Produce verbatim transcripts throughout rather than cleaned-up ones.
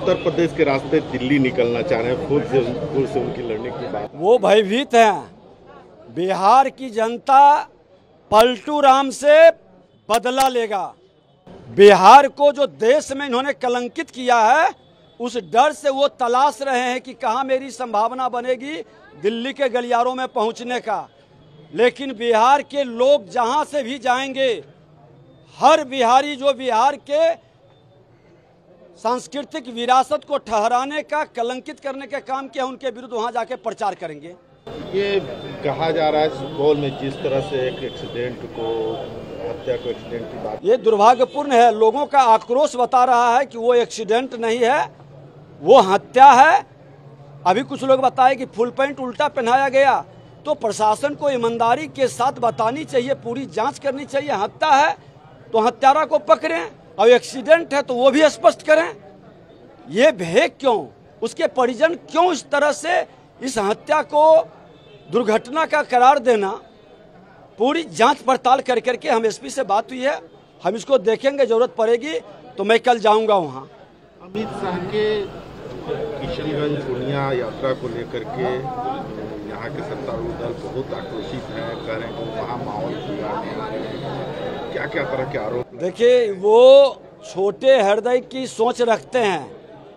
उत्तर प्रदेश के रास्ते दिल्ली निकलना चाह रहे हैं, खुद से खुद से उनकी लड़ने की बात। वो भयभीत हैं। बिहार की जनता पलटू राम से बदला लेगा। बिहार को जो देश में इन्होंने कलंकित किया है, उस डर से वो तलाश रहे हैं कि कहाँ मेरी संभावना बनेगी दिल्ली के गलियारों में पहुंचने का। लेकिन बिहार के लोग जहां से भी जाएंगे, हर बिहारी जो बिहार के सांस्कृतिक विरासत को ठहराने का, कलंकित करने का काम किया, उनके विरुद्ध वहां जाके प्रचार करेंगे। ये कहा जा रहा है सुपौल में जिस तरह से एक एक्सीडेंट को, हत्या को एक्सीडेंट की बात, ये दुर्भाग्यपूर्ण है। लोगों का आक्रोश बता रहा है कि वो एक्सीडेंट नहीं है, वो हत्या है। अभी कुछ लोग बताए कि फुल पैंट उल्टा पहनाया गया। तो प्रशासन को ईमानदारी के साथ बतानी चाहिए, पूरी जांच करनी चाहिए। हत्या है तो हत्यारा को पकड़ें, और एक्सीडेंट है तो वो भी स्पष्ट करें। ये भेद क्यों, उसके परिजन क्यों इस तरह से इस हत्या को दुर्घटना का करार देना? पूरी जांच पड़ताल कर करके हम एसपी से बात हुई है, हम इसको देखेंगे। जरूरत पड़ेगी तो मैं कल जाऊंगा वहाँ। अमित शाह के किशनगंज पूर्णिया यात्रा को लेकर के यहाँ के सत्तारूढ़ दल बहुत आक्रोशित है, कह रहे हैं कि वहाँ माहौल क्या क्या तरह के आरोप। देखिए, वो छोटे हृदय की सोच रखते हैं।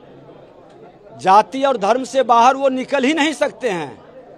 जाति और धर्म से बाहर वो निकल ही नहीं सकते हैं।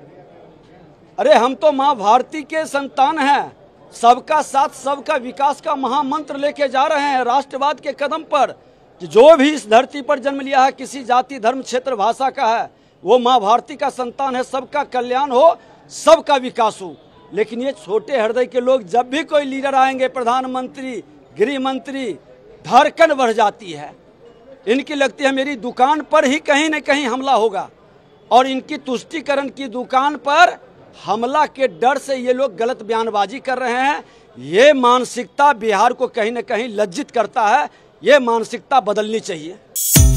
अरे हम तो माँ भारती के संतान हैं। सबका साथ सबका विकास का महामंत्र लेके जा रहे हैं राष्ट्रवाद के कदम पर। जो भी इस धरती पर जन्म लिया है, किसी जाति धर्म क्षेत्र भाषा का है, वो माँ भारती का संतान है। सबका कल्याण हो, सबका विकास हो। लेकिन ये छोटे हृदय के लोग, जब भी कोई लीडर आएंगे, प्रधानमंत्री, गृह मंत्री, धड़कन बढ़ जाती है। इनकी लगती है मेरी दुकान पर ही कहीं न कहीं हमला होगा, और इनकी तुष्टीकरण की दुकान पर हमला के डर से ये लोग गलत बयानबाजी कर रहे हैं। ये मानसिकता बिहार को कहीं न कहीं लज्जित करता है। ये मानसिकता बदलनी चाहिए।